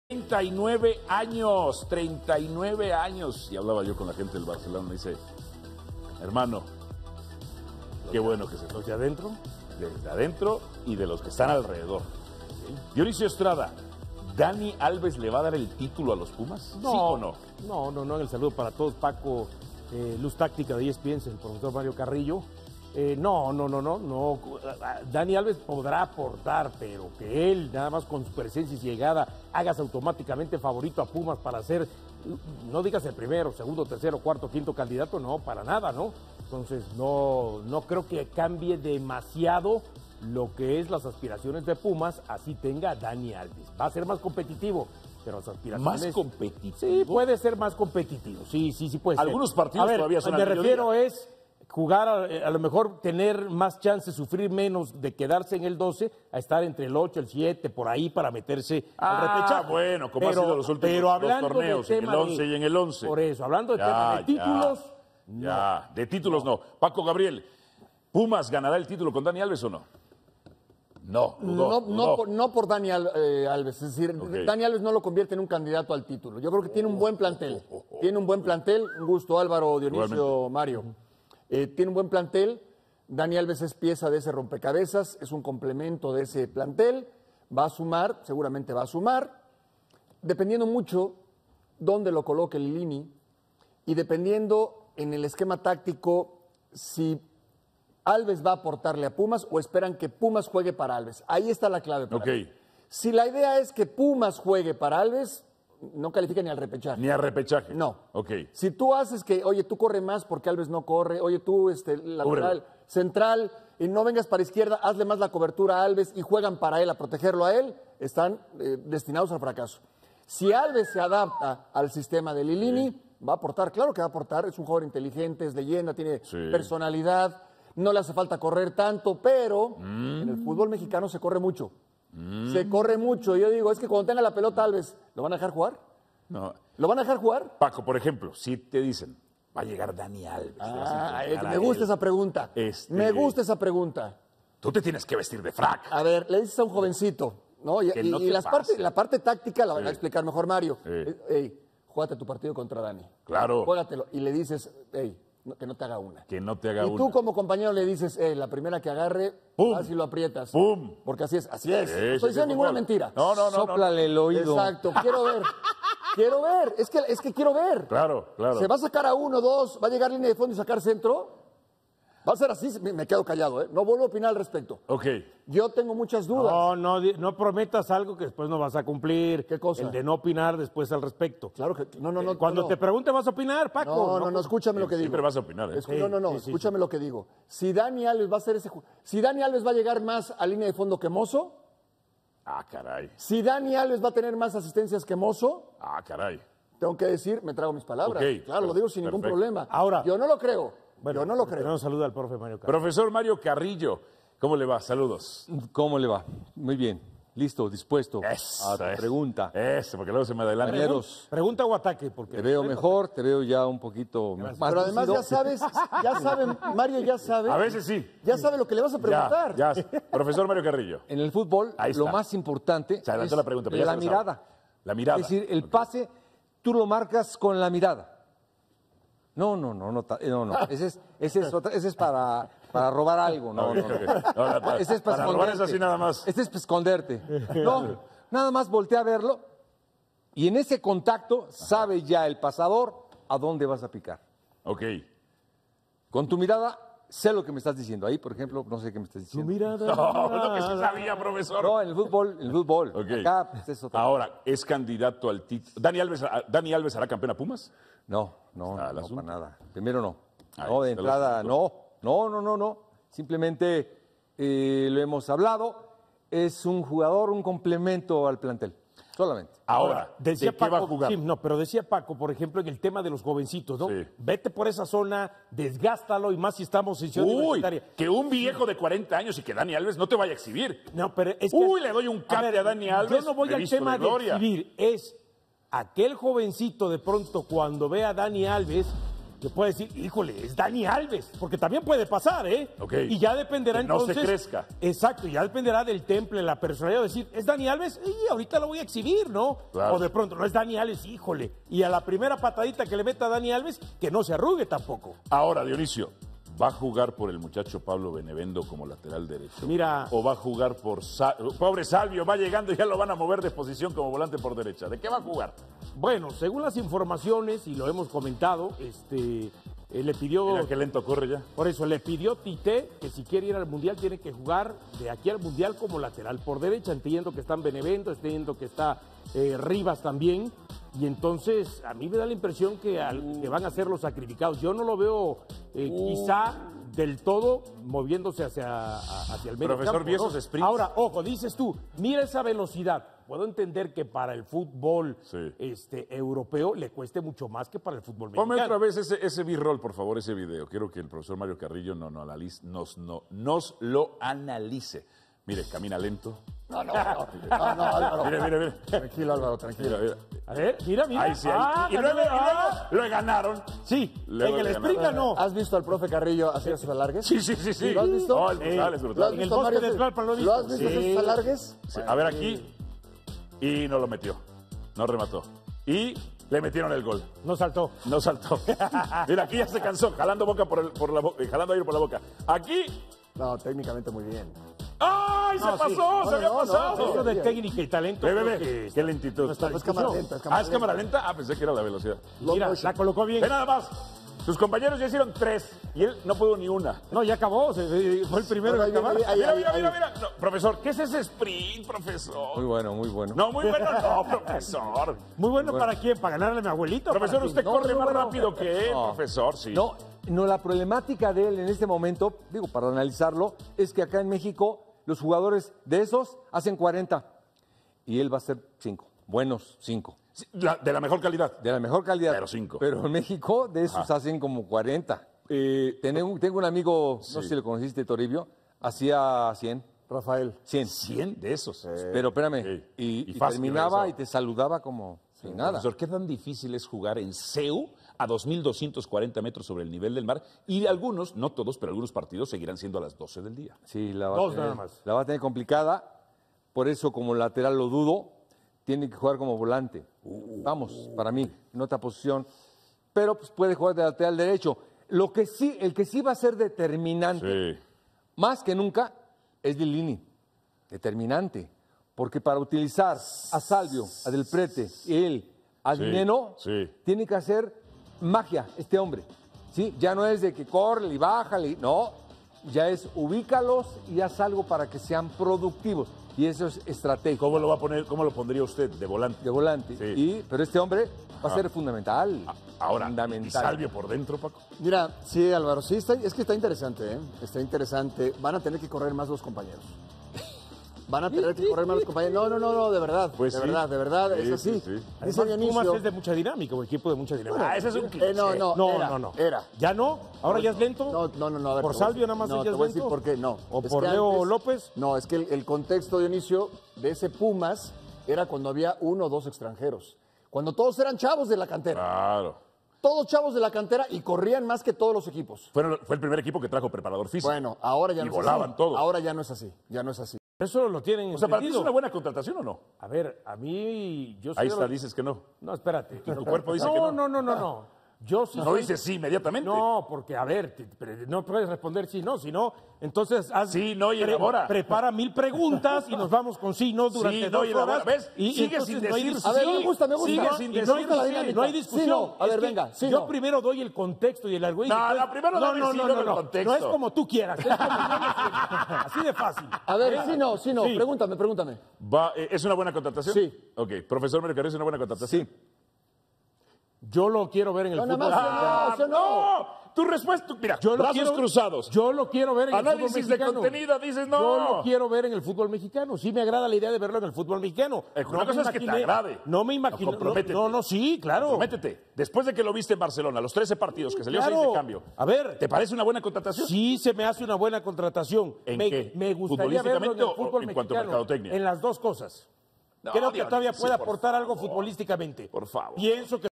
39 años, 39 años. Y hablaba yo con la gente del Barcelona, me dice, hermano, qué bueno que se ¿Los de adentro? de adentro y de los que están alrededor. Dionisio Estrada, ¿Dani Alves le va a dar el título a los Pumas? No, ¿Sí o no? No, en el saludo para todos, Paco, Luz Táctica de ESPN, el profesor Mario Carrillo. No. Dani Alves podrá aportar, pero que él, nada más con su presencia y llegada, hagas automáticamente favorito a Pumas para ser, no digas el primero, segundo, tercero, cuarto, quinto candidato, no, para nada, ¿no? Entonces, no creo que cambie demasiado lo que es las aspiraciones de Pumas, así tenga Dani Alves. Va a ser más competitivo, pero las aspiraciones... ¿Más competitivo? Sí, puede ser más competitivo, sí puede ser. Algunos partidos todavía son me refiero es jugar, a lo mejor tener más chance, sufrir menos de quedarse en el 12 a estar entre el 8, el 7, por ahí para meterse al repechaje. Bueno, como ha sido los últimos dos torneos, en el 11 y en el 11. Por eso, hablando de tema de títulos... Ya, de títulos no. Paco Gabriel, ¿Pumas ganará el título con Dani Alves o no? No por Dani Alves, es decir, Dani Alves no lo convierte en un candidato al título. Yo creo que tiene un buen plantel. Tiene un buen plantel, un gusto Álvaro, Dionisio, Mario. Tiene un buen plantel, Dani Alves es pieza de ese rompecabezas, es un complemento de ese plantel, va a sumar, seguramente va a sumar, dependiendo mucho dónde lo coloque Lilini y dependiendo en el esquema táctico si Alves va a aportarle a Pumas o esperan que Pumas juegue para Alves. Ahí está la clave. Si la idea es que Pumas juegue para Alves, no califica ni al repechaje. Ni al repechaje. No. Si tú haces que, oye, tú corre más porque Alves no corre, oye, tú, lateral, central, y no vengas para izquierda, hazle más la cobertura a Alves y juegan para él, a protegerlo a él, están destinados al fracaso. Si Alves se adapta al sistema de Lilini, va a aportar, claro que va a aportar, es un jugador inteligente, es leyenda, tiene personalidad, no le hace falta correr tanto, pero en el fútbol mexicano se corre mucho. Se corre mucho. Yo digo, es que cuando tenga la pelota Alves, ¿lo van a dejar jugar? No. ¿Lo van a dejar jugar? Paco, por ejemplo, si te dicen, va a llegar Dani Alves. Me gusta esa pregunta. Me gusta esa pregunta. Tú te tienes que vestir de frac. A ver, le dices a un jovencito, ¿no? Y la parte táctica la va a explicar mejor Mario. Ey, júgate tu partido contra Dani. Claro. Juégatelo. Y le dices, ey, que no te haga una. Que no te haga una. Y tú como compañero le dices, la primera que agarre, así lo aprietas. ¡Pum! Porque así es. No estoy diciendo ninguna mentira. No. Sóplale el oído. Exacto, quiero ver. Es que quiero ver. Claro. ¿Se va a sacar a 1, 2, va a llegar línea de fondo y sacar centro? Va a ser así, me quedo callado, No vuelvo a opinar al respecto. Yo tengo muchas dudas. No prometas algo que después no vas a cumplir. ¿Qué cosa? El de no opinar después al respecto. Claro que no. Cuando te pregunte vas a opinar, Paco. No, escúchame lo que digo. Siempre vas a opinar, Escúchame lo que digo. Si Dani Alves va a hacer si Dani Alves va a llegar más a línea de fondo que Mozo. Caray. Si Dani Alves va a tener más asistencias que Mozo. Caray. Tengo que decir, me trago mis palabras. Claro, lo digo sin ningún problema. Ahora, yo no lo creo. Bueno, yo no lo creo. Tenemos saludo al profe Mario Carrillo. Profesor Mario Carrillo, ¿cómo le va? Saludos. ¿Cómo le va? Muy bien. Listo, dispuesto a tu pregunta. Porque luego se me adelanta. ¿Pregunta o ataque? Porque te veo mejor, te veo ya un poquito más. Pero además ya sabe, Mario ya sabe. A veces sí. Ya sabe lo que le vas a preguntar. Ya. Profesor Mario Carrillo. En el fútbol, lo más importante es la pregunta, pero la mirada. La mirada. Es decir, el pase, tú lo marcas con la mirada. No. Ese es para robar algo. No. Ese es para robar es así nada más. Este es para esconderte. No, nada más voltea a verlo y en ese contacto sabe ya el pasador a dónde vas a picar. Con tu mirada sé lo que me estás diciendo. Ahí, por ejemplo, no sé qué me estás diciendo. Tu mirada. Lo que sí sabía, profesor. No, en el fútbol. Acá, Ahora, ¿es candidato al título? ¿Dani Alves hará campeón a Pumas? No, para nada. Primero no. De entrada, no. Simplemente lo hemos hablado. Es un jugador, un complemento al plantel. Solamente. Ahora, decía ¿de Paco, qué va a jugar? Sí, pero decía Paco, por ejemplo, en el tema de los jovencitos, ¿no? Vete por esa zona, desgástalo y más si estamos en Ciudad Universitaria. Que un viejo de 40 años y que Dani Alves no te vaya a exhibir. No, pero es que, le doy un cable a Dani Alves. Yo no voy al tema de exhibir, es aquel jovencito de pronto cuando ve a Dani Alves que puede decir, híjole, es Dani Alves, porque también puede pasar, ¿eh? Okay. Y ya dependerá que no entonces. se crezca. Exacto, ya dependerá del temple, la personalidad, de decir, es Dani Alves, y ahorita lo voy a exhibir, ¿no? Claro. O de pronto, no es Dani Alves, híjole. Y a la primera patadita que le meta a Dani Alves, que no se arrugue tampoco. Ahora, Dionisio, ¿va a jugar por el muchacho Pablo Benevendo como lateral derecho? Mira. ¿O va a jugar por pobre Salvio? Va llegando y ya lo van a mover de posición como volante por derecha. ¿De qué va a jugar? Bueno, según las informaciones, y lo hemos comentado, le pidió. Mira qué lento corre ya. Por eso le pidió Tite que si quiere ir al Mundial tiene que jugar de aquí al Mundial como lateral por derecha. Entiendo que están Benevento, entiendo que está Rivas también. Y entonces a mí me da la impresión que van a ser los sacrificados. Yo no lo veo quizá del todo moviéndose hacia el medio Profesor campo, Viesos, ¿no? sprint. Ahora, ojo, dices tú, mira esa velocidad. Puedo entender que para el fútbol Sí. europeo le cueste mucho más que para el fútbol Ponme mexicano. otra vez ese B-roll, por favor, ese video. Quiero que el profesor Mario Carrillo nos lo analice. Mire, camina lento. No, Álvaro. Mire. Tranquilo, Álvaro, tranquilo. Mira. A ver, mira. Ahí sí, ahí. Y luego lo ganaron. Sí, Luego en el le sprint ganaron. ganó. ¿Has visto al profe Carrillo hacer esos alargues? Sí. ¿Lo has visto? No, es brutal, es ¿Lo brutal. has En el visto, bosque Mario? de Tlalpan lo he ¿Lo has visto. visto Sí. esos alargues? Sí, a ver aquí. Y no lo metió. No remató. Y le metieron el gol. No saltó. No saltó. Mira, aquí ya se cansó, jalando jalando aire por la boca. Aquí. No, técnicamente muy bien. ¡Ay! No, se pasó, sí. se había No, pasado. Eso de técnica y talento. Ve, creo que qué lentitud. no está Es cámara lenta, es cámara ¿Es cámara lenta? Ah, pensé que era la velocidad. Mira, la colocó bien. Ve nada más. Sus compañeros ya hicieron 3 y él no pudo ni una. No, ya acabó. Fue el primero en Ahí viene, acabar. ahí. Mira. No, profesor, ¿qué es ese sprint, profesor? Muy bueno, muy bueno. No, muy bueno, no, profesor. Muy bueno, ¿para quién? ¿Para ganarle a mi abuelito? Profesor, ¿Para usted quién? corre No, más bueno. rápido que él, No. profesor, sí. No, la problemática de él en este momento, digo, para analizarlo, es que acá en México los jugadores de esos hacen 40 y él va a hacer 5, buenos 5. Sí, de la mejor calidad. De la mejor calidad. Pero 5. Pero en México de esos hacen como 40. Tengo un amigo, no sé si lo conociste, Toribio, hacía 100. Rafael. 100. 100 de esos. Pero espérame, Sí. y fácil terminaba regresaba. y te saludaba como sin nada. Profesor, ¿qué tan difícil es jugar en CEU a 2.240 metros sobre el nivel del mar? Y algunos, no todos, pero algunos partidos seguirán siendo a las 12 del día. Sí, la va a Dos tener, nada más. la va a tener complicada, por eso como lateral lo dudo, tiene que jugar como volante. Vamos, para mí, en otra posición, pero pues puede jugar de lateral derecho. El que sí va a ser determinante, Sí. más que nunca, es Lilini, determinante, porque para utilizar a Salvio, a Del Prete, él, a Sí, Dineno, sí. tiene que hacer magia este hombre. ¿Sí? Ya no es de que corre y bájale, no, ya es ubícalos y haz algo para que sean productivos. Y eso es estratégico. ¿Cómo lo va a poner, cómo lo pondría usted de volante? De volante. Sí. Pero este hombre va a ser fundamental. Ahora, ¿y fundamental. Salvio por dentro, Paco? Mira, sí, Álvaro, sí, es que está interesante, ¿eh? Está interesante. Van a tener que correr más los compañeros. Van a tener que correr más los compañeros. No, de verdad. Pues de sí. verdad, Sí, es así. sí, sí. Dice Además, Dionisio. Pumas es de mucha dinámica, un equipo de mucha dinámica. ese es un cliché. No, No. Era. ¿Ya no? ¿Ahora ya es lento? No, a ver, ¿Por te voy a Salvio decir- nada más no, ya te es voy a decir lento? por qué, no. ¿O Es por que Leo antes- López? No, es que el contexto, Dionisio, de ese Pumas era cuando había 1 o 2 extranjeros. Cuando todos eran chavos de la cantera. Claro. Todos chavos de la cantera y corrían más que todos los equipos. Fue el primer equipo que trajo preparador físico. Bueno, ahora ya Y no volaban es así. todos. Ahora ya no es así. Ya no es así. Eso lo tienen O sea, ¿para ti es entendido. una buena contratación o no? A ver, a mí... yo soy Ahí de está, los- dices que no. No, espérate. Tu cuerpo dice que no. No. Yo sí No soy- dices sí inmediatamente. No, porque, a ver, no puedes responder sí, no, sino, entonces haz... Sí, no, y elabora. Prepara 1000 preguntas y nos vamos con sí, no durante Sí, no, 2 y elabora. horas. ¿Ves? Sigue entonces sin no hay decir discusión. A ver, me gusta. Sigue sin Y decir no hay, me gusta la discusión, dinámica. no hay discusión. Sí, no. A Es ver, que venga, sí, yo no. primero doy el contexto y el algoritmo. No, la primero dame sí, luego el contexto. No es como tú quieras. Es como así de fácil. A ver, ¿Eh? sí, no. Sí. Pregúntame. ¿Es una buena contratación? Sí. Ok, profesor Mario Carrillo, ¿es una buena contratación? Sí. Yo lo quiero ver en el No, nada fútbol. más, ¡No! Tu respuesta, mira, Yo lo brazos quiero- cruzados. Yo lo quiero ver en el Análisis fútbol de mexicano. contenido, dices no. Yo lo quiero ver en el fútbol mexicano. Sí me agrada la idea de verlo en el fútbol mexicano. Una cosa es que te agrade. No me imagino. Comprométete. No, sí, claro. Comprométete. Después de que lo viste en Barcelona, los 13 partidos, que salió 6 Claro. de cambio. A ver. ¿Te parece una buena contratación? Sí se me hace una buena contratación. ¿En me, qué? Me gustaría verlo en el ¿Futbolísticamente o fútbol en cuanto a mexicano. mercadotecnia? En las dos cosas. No, Creo que Dios, todavía sí, puede por aportar algo favor. futbolísticamente. Por favor. Pienso que